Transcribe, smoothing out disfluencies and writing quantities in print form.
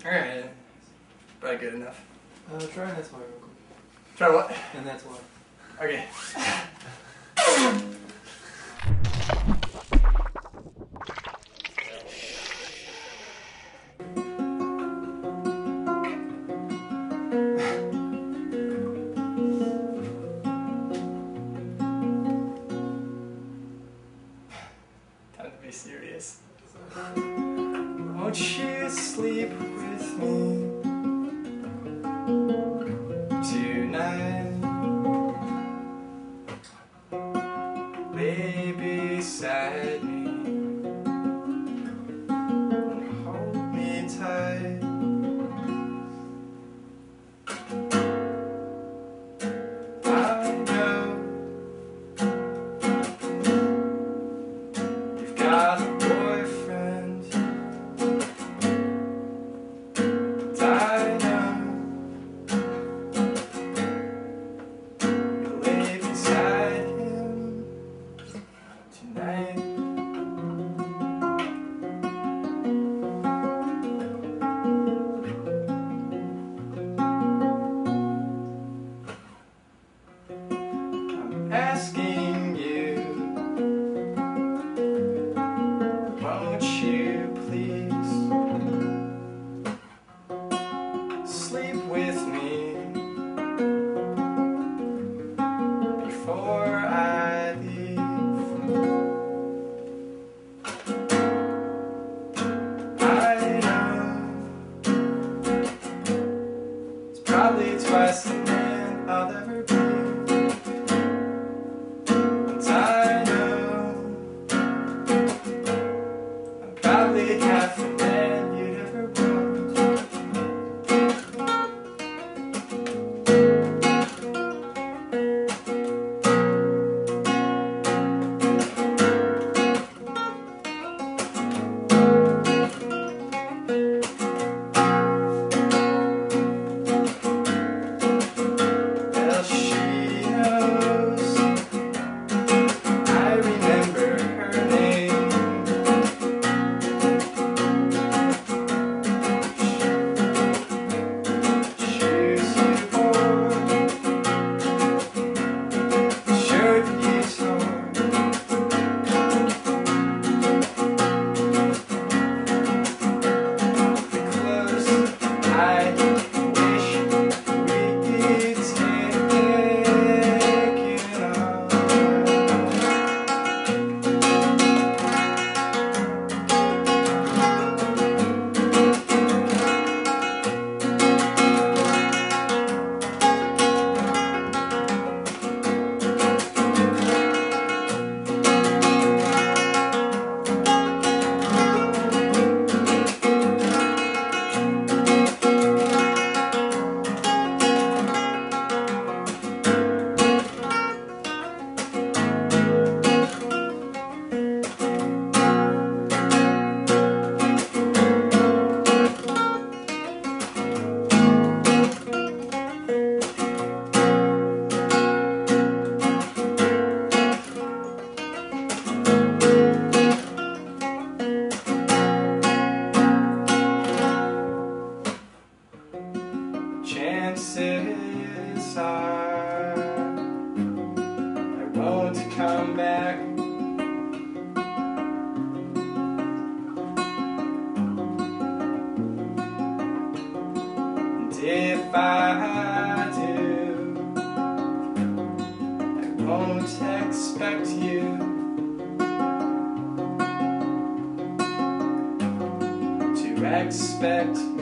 Alright. Probably good enough. Try and that's why real quick. Try what? And that's why. Okay. Time to be serious. Won't you sleep with me tonight? Lay beside me and hold me tight. I know you've got a boyfriend, and I know you'll lay beside him tonight. I'm asking you, won't you please sleep with me before I leave? I know it's probably twice the man I'll ever be, and I know I'm probably half the man you'd ever want. Well, she knows I remember her name. Shoes you wore, shirt you tore, the clothes I wish we'd taken off. Chances are I won't come back. And if I do, I won't expect you to expect